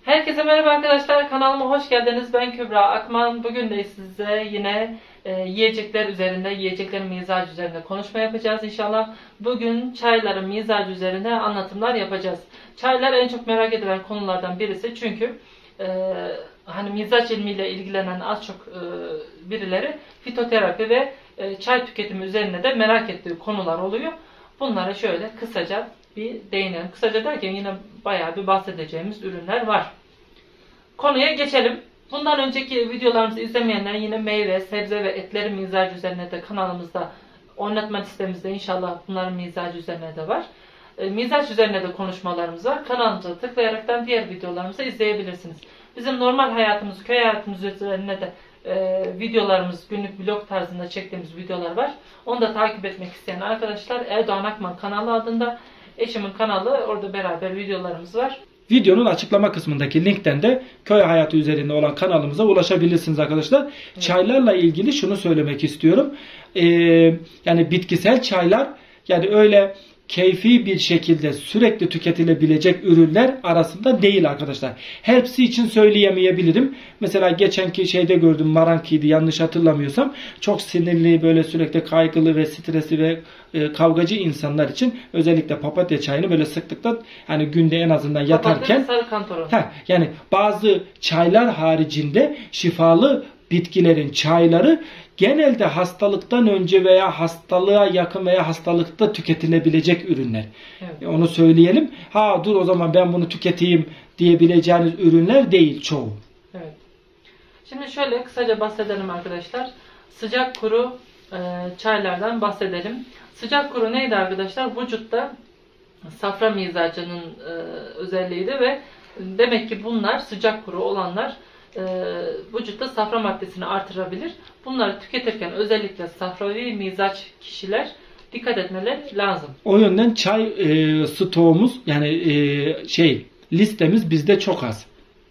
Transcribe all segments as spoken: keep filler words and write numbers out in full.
Herkese merhaba arkadaşlar, kanalıma hoş geldiniz. Ben Kübra Akman. Bugün de size yine e, yiyecekler üzerinde, yiyeceklerin mizacı üzerinde konuşma yapacağız inşallah. Bugün çayların mizacı üzerinde anlatımlar yapacağız. Çaylar en çok merak edilen konulardan birisi çünkü e, hani mizaç ilmiyle ilgilenen az çok e, birileri fitoterapi ve e, çay tüketimi üzerine de merak ettiği konular oluyor. Bunlara şöyle kısaca bir değinelim. Kısaca derken yine bayağı bir bahsedeceğimiz ürünler var. Konuya geçelim. Bundan önceki videolarımızı izlemeyenler yine meyve, sebze ve etlerin mizacı üzerine de kanalımızda, oynatma listemizde inşallah bunların mizacı üzerine de var. E, mizaç üzerine de konuşmalarımız var. Kanalımıza tıklayaraktan diğer videolarımızı izleyebilirsiniz. Bizim normal hayatımız, köy hayatımız üzerine de e, videolarımız, günlük vlog tarzında çektiğimiz videolar var. Onu da takip etmek isteyen arkadaşlar Erdoğan Akman kanalı adında, eşimin kanalı, orada beraber videolarımız var. Videonun açıklama kısmındaki linkten de köy hayatı üzerinde olan kanalımıza ulaşabilirsiniz arkadaşlar. Evet. Çaylarla ilgili şunu söylemek istiyorum. Ee, yani bitkisel çaylar, yani öyle keyfi bir şekilde sürekli tüketilebilecek ürünler arasında değil arkadaşlar. Hepsi için söyleyemeyebilirim. Mesela geçenki şeyde gördüm, Maranki'ydi yanlış hatırlamıyorsam. Çok sinirli, böyle sürekli kaygılı ve stresli ve e, kavgacı insanlar için özellikle papatya çayını böyle sıklıkla, hani günde en azından yatarken, heh, yani bazı çaylar haricinde şifalı bitkilerin çayları genelde hastalıktan önce veya hastalığa yakın veya hastalıkta tüketilebilecek ürünler. Evet. Onu söyleyelim. Ha dur o zaman ben bunu tüketeyim diyebileceğiniz ürünler değil çoğu. Evet. Şimdi şöyle kısaca bahsedelim arkadaşlar. Sıcak kuru e, çaylardan bahsedelim. Sıcak kuru neydi arkadaşlar? Vücutta safra mizacının e, özelliğiydi ve demek ki bunlar, sıcak kuru olanlar e, vücutta safra maddesini artırabilir. Bunları tüketirken özellikle safravi mizaç kişiler dikkat etmeleri lazım. O yönden çay e, stoğumuz, yani e, şey listemiz bizde çok az.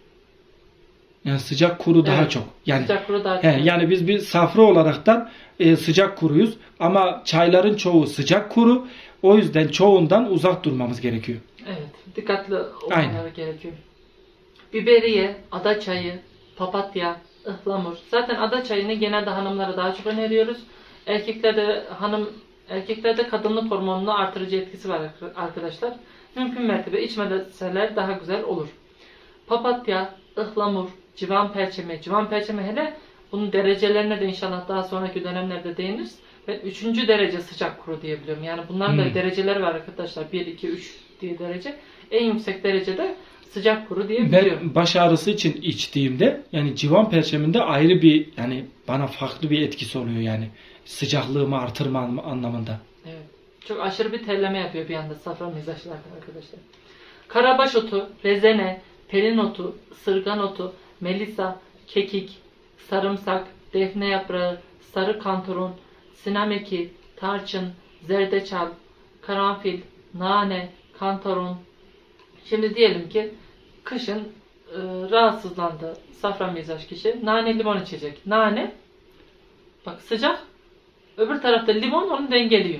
Yani sıcak kuru daha evet, çok. Yani sıcak kuru daha çok. He, yani biz bir safra olaraktan e, sıcak kuruyuz ama çayların çoğu sıcak kuru. O yüzden çoğundan uzak durmamız gerekiyor. Evet, dikkatli olmaları gerekiyor. Biberiye, ada çayı, papatya, ıhlamur. Zaten ada çayını genelde hanımlara daha çok öneriyoruz. Erkeklerde hanım erkeklerde kadınlık hormonunu artırıcı etkisi var arkadaşlar. Mümkün mertebe içmeseler daha güzel olur. Papatya, ıhlamur, civan perçemi. Civan perçemi hele bunun derecelerine de inşallah daha sonraki dönemlerde değiniriz. Ben üçüncü derece sıcak kuru diyebiliyorum. Yani bunların da hmm. dereceleri var arkadaşlar. bir, iki, üç diye derece. En yüksek derecede sıcak kuru diye biliyorum. Ben baş ağrısı için içtiğimde, yani civan perçeminde ayrı bir, yani bana farklı bir etkisi oluyor yani. Sıcaklığımı artırma anlamında. Evet. Çok aşırı bir terleme yapıyor bir anda safra mizaçlarda arkadaşlar. Karabaş otu, rezene, pelin otu, ısırgan otu, melisa, kekik, sarımsak, defne yaprağı, sarı kantaron, sinameki, tarçın, zerdeçal, karanfil, nane, kantaron. Şimdi diyelim ki kışın e, rahatsızlandı safra mizaç kişi. Nane limon içecek. Nane bak sıcak. Öbür tarafta limon onu dengeliyor.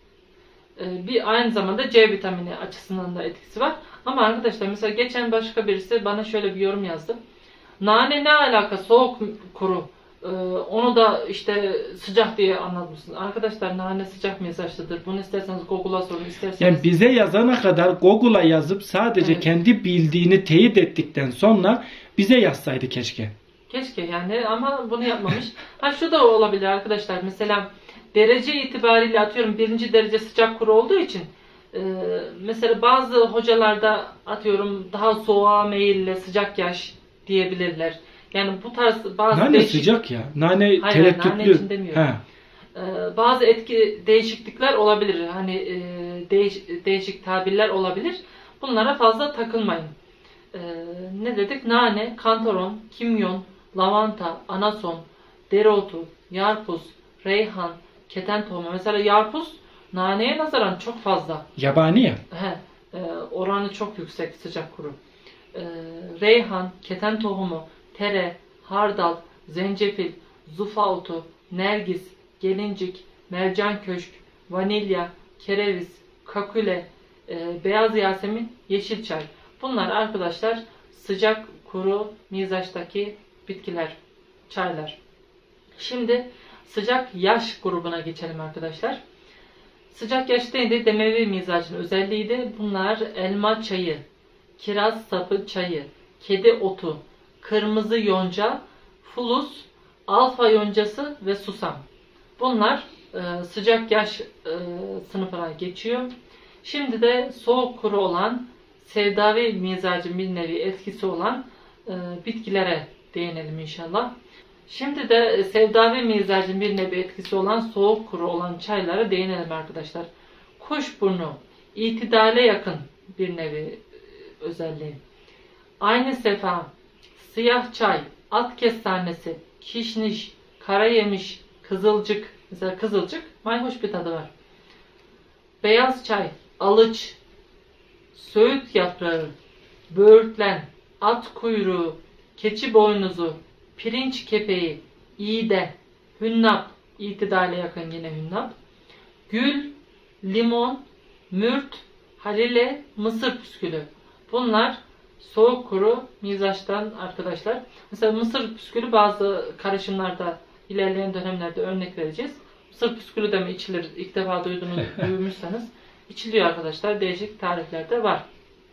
E, bir aynı zamanda C vitamini açısından da etkisi var. Ama arkadaşlar mesela geçen başka birisi bana şöyle bir yorum yazdı. Nane ne alaka, soğuk kuru. Ee, onu da işte sıcak diye anlatmışsın. Arkadaşlar nane sıcak mizaçlıdır. Bunu isterseniz Google'a sorun, isterseniz. Yani bize yazana kadar Google'a yazıp sadece evet. kendi bildiğini teyit ettikten sonra bize yazsaydı keşke. Keşke yani, ama bunu yapmamış. Ha şu da olabilir arkadaşlar. Mesela derece itibariyle atıyorum birinci derece sıcak kuru olduğu için e, mesela bazı hocalarda atıyorum daha soğuğa meyilli sıcak yaş diyebilirler. Yani bu tarz bazı nane değişik... sıcak ya. Nane Hayır, tereddütlü. Nane için demiyorum. Ee, bazı etki değişiklikler olabilir. Hani e, değiş, değişik tabirler olabilir. Bunlara fazla takılmayın. Ee, ne dedik? Nane, kantaron, kimyon, lavanta, anason, dereotu, yarpuz, reyhan, keten tohumu. Mesela yarpuz naneye nazaran çok fazla. Yabani ya. He, e, oranı çok yüksek sıcak kuru. Ee, reyhan, keten tohumu, tere, hardal, zencefil, zufa otu, nergis, gelincik, mercan köşk, vanilya, kereviz, kakule, e, beyaz yasemin, yeşil çay. Bunlar arkadaşlar sıcak, kuru mizaçtaki bitkiler, çaylar. Şimdi sıcak yaş grubuna geçelim arkadaşlar. Sıcak yaş deyince demevi mizacın özelliğiydi. Bunlar elma çayı, kiraz sapı çayı, kedi otu, kırmızı yonca, fulus, alfa yoncası ve susam. Bunlar e, sıcak yaş e, sınıfına geçiyor. Şimdi de soğuk kuru olan, sevdavi mizacın bir nevi etkisi olan e, bitkilere değinelim inşallah. Şimdi de sevdavi mizacın bir nevi etkisi olan soğuk kuru olan çaylara değinelim arkadaşlar. Kuşburnu, itidale yakın bir nevi özelliği. Aynı sefa, siyah çay, at kestanesi, kişniş, karayemiş, kızılcık. Mesela kızılcık mayhoş bir tadı var. Beyaz çay, alıç, söğüt yaprağı, böğürtlen, at kuyruğu, keçi boynuzu, pirinç kepeği, iğde, hünnap, itidale yakın yine hünnap, gül, limon, mürt, halile, mısır püskülü. Bunlar soğuk kuru mizaçtan arkadaşlar. Mesela mısır püskülü bazı karışımlarda ilerleyen dönemlerde örnek vereceğiz. Mısır püskülü de mi içilir? İlk defa duydunuz, duymuşsanız. İçiliyor arkadaşlar. Değişik tariflerde var.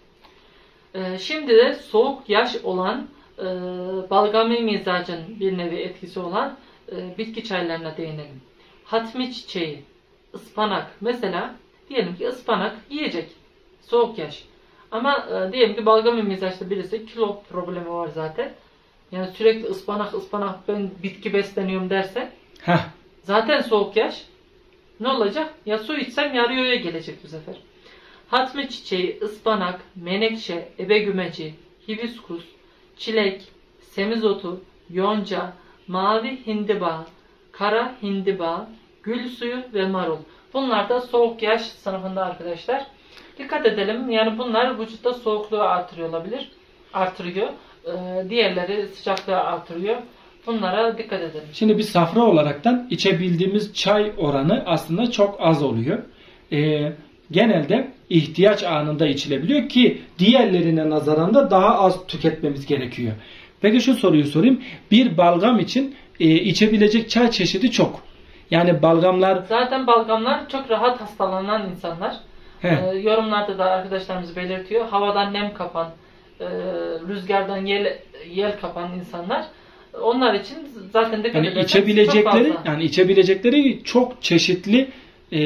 Ee, şimdi de soğuk yaş olan e, balgami mizacın bir nevi etkisi olan e, bitki çaylarına değinelim. Hatmi çiçeği, ıspanak. Mesela diyelim ki ıspanak yiyecek. Soğuk yaş. Ama e, diyelim ki balgami mizaçlı birisi kilo problemi var zaten. Yani sürekli ıspanak ıspanak ben bitki besleniyorum derse Heh. zaten soğuk yaş. Ne olacak? Ya su içsem yarıyoya gelecek bu sefer. Hatmi çiçeği, ıspanak, menekşe, ebegümeci, hibiskus, çilek, semizotu, yonca, mavi hindiba, kara hindiba, gül suyu ve marul. Bunlar da soğuk yaş sınıfında arkadaşlar. Dikkat edelim. Yani bunlar vücutta soğukluğu artırıyor olabilir. Artırıyor. Ee, diğerleri sıcaklığı artırıyor. Bunlara dikkat edelim. Şimdi bir safra olaraktan içebildiğimiz çay oranı aslında çok az oluyor. Ee, genelde ihtiyaç anında içilebiliyor ki diğerlerine nazaran da daha az tüketmemiz gerekiyor. Peki şu soruyu sorayım. Bir balgam için e, içebilecek çay çeşidi çok. Yani balgamlar... Zaten balgamlar çok rahat hastalanan insanlar. Ee, yorumlarda da arkadaşlarımız belirtiyor. Havadan nem kapan, e, rüzgardan yel, yel kapan insanlar. Onlar için zaten dikkat yani ederseniz içebilecekleri çok fazla. yani içebilecekleri çok çeşitli e,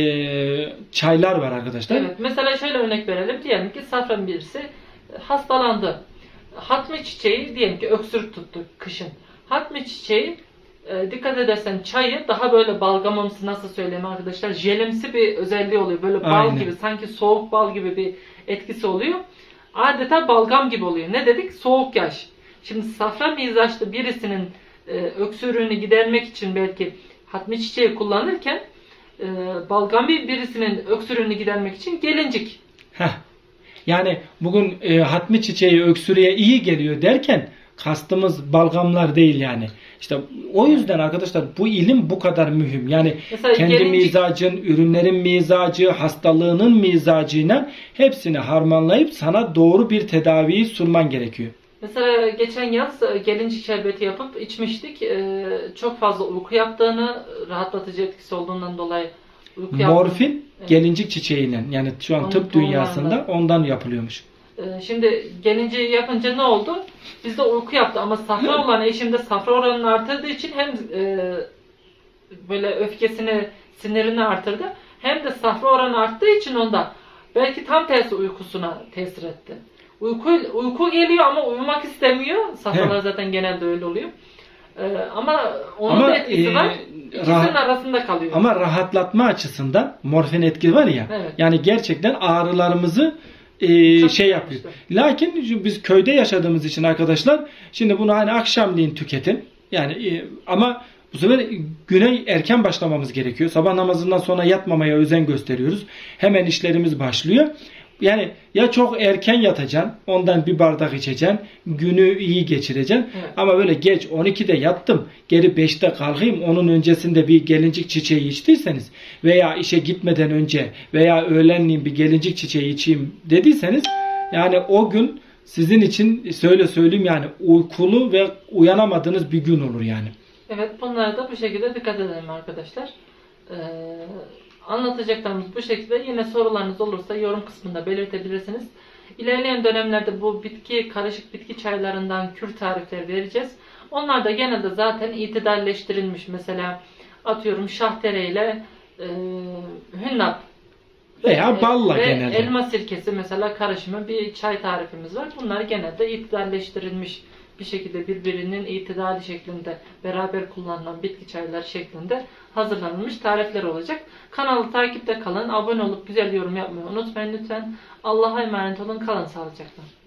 çaylar var arkadaşlar. Evet. Mesela şöyle örnek verelim. Diyelim ki safran birisi hastalandı. Hatmi çiçeği diyelim ki öksürük tuttu kışın. Hatmi çiçeği e, dikkat edersen çayı daha böyle balgamımsı, nasıl söyleyeyim arkadaşlar, jelimsi bir özelliği oluyor. Böyle bal Aynen. gibi, sanki soğuk bal gibi bir etkisi oluyor. Adeta balgam gibi oluyor. Ne dedik? Soğuk yaş. Şimdi safran mizaçlı birisinin e, öksürüğünü gidermek için belki hatmi çiçeği kullanırken e, balgami birisinin öksürüğünü gidermek için gelincik. Heh. Yani bugün e, hatmi çiçeği öksürüğe iyi geliyor derken kastımız balgamlar değil yani. İşte o yüzden arkadaşlar bu ilim bu kadar mühim. Yani Mesela kendi gelincik- mizacın, ürünlerin mizacı, hastalığının mizacıyla hepsini harmanlayıp sana doğru bir tedaviyi sunman gerekiyor. Mesela geçen yaz e, gelincik şerbeti yapıp içmiştik. E, çok fazla uyku yaptığını, rahatlatıcı etkisi olduğundan dolayı uyku yaptığını- Morfin Evet. gelincik çiçeğiyle, yani şu an Onun tıp dünyasında tohumlarından. ondan yapılıyormuş. E, şimdi gelinci yapınca ne oldu? Bizde uyku yaptı ama safra olan eşimde safra oranını artırdığı için hem e, böyle öfkesini, sinirini artırdı, hem de safra oranı arttığı için onda belki tam tersi uykusuna tesir etti. Uyku, uyku geliyor ama uyumak istemiyor. Safralar He. zaten genelde öyle oluyor. Ee, ama onun Ama, da etkisi e, var. İkisinin rahat- arasında kalıyor. Ama rahatlatma açısından morfin etki var ya. Evet. Yani gerçekten ağrılarımızı e, Çok şey güzel yapıyor. işte. Lakin şu- biz köyde yaşadığımız için arkadaşlar, şimdi bunu hani akşamleyin tüketin. Yani e, ama bu sefer güne erken başlamamız gerekiyor. Sabah namazından sonra yatmamaya özen gösteriyoruz. Hemen işlerimiz başlıyor. Yani ya çok erken yatacaksın, ondan bir bardak içeceksin, günü iyi geçireceksin. Evet. Ama böyle geç on ikide yattım, geri beşte kalkayım, onun öncesinde bir gelincik çiçeği içtiyseniz veya işe gitmeden önce veya öğlenleyin bir gelincik çiçeği içeyim dediyseniz, yani o gün sizin için söyle söyleyeyim yani uykulu ve uyanamadığınız bir gün olur yani. Evet, bunlara da bu şekilde dikkat edelim arkadaşlar. Ee, anlatacaklarımız bu şekilde. Yine sorularınız olursa yorum kısmında belirtebilirsiniz. İlerleyen dönemlerde bu bitki, karışık bitki çaylarından kür tarifleri vereceğiz. Onlar da genelde zaten itidalleştirilmiş. Mesela atıyorum şahtere ile e, hünnap Veya balla ve genelde. elma sirkesi mesela karışımı bir çay tarifimiz var. Bunlar genelde itidalleştirilmiş bir şekilde birbirinin itidali şeklinde beraber kullanılan bitki çaylar şeklinde hazırlanmış tarifler olacak. Kanalı takipte kalın. Abone olup güzel yorum yapmayı unutmayın lütfen. Allah'a emanet olun. Kalın sağlıcakla.